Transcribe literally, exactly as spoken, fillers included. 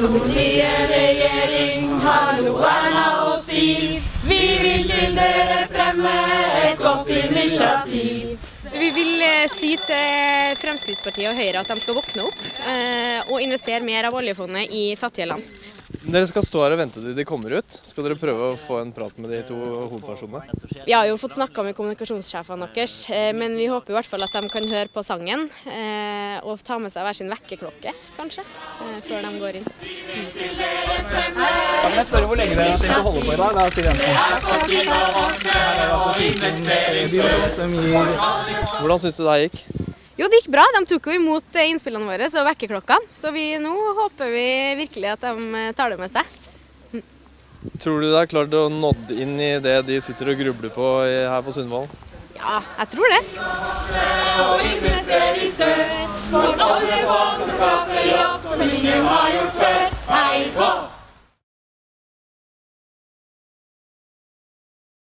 Nordlige regjering, hallo Erna og Siv. Vi vil til dere fremme et godt initiativ. Vi vil si til Fremskrittspartiet og Høyre at de skal våkne opp og investere mer av oljefondet i fattige land. Dere skal stå her og vente til de kommer ut. Skal dere prøve å få en prat med de to hovedpersonene? Vi har jo fått snakket med kommunikasjonssjefene deres, men vi håper i hvert fall at de kan høre på sangen og ta med seg hver sin vekkerklokke, kanskje, før de går inn. Kan jeg spørre hvor lenge dere har tenkt å holde på i dag? Da, Hvordan synes du det her gikk? Jo, det gikk bra. De tok jo imot innspillene våre og vekkerklokkene, så vi, nå håper vi virkelig at de tar det med seg. Tror du det er klart å nådd inn i det de sitter og grubler på her på Sundvolden? Ja, jeg tror det. Og investere i sør, hvor oljefondet skaper jobb som ingen har gjort før.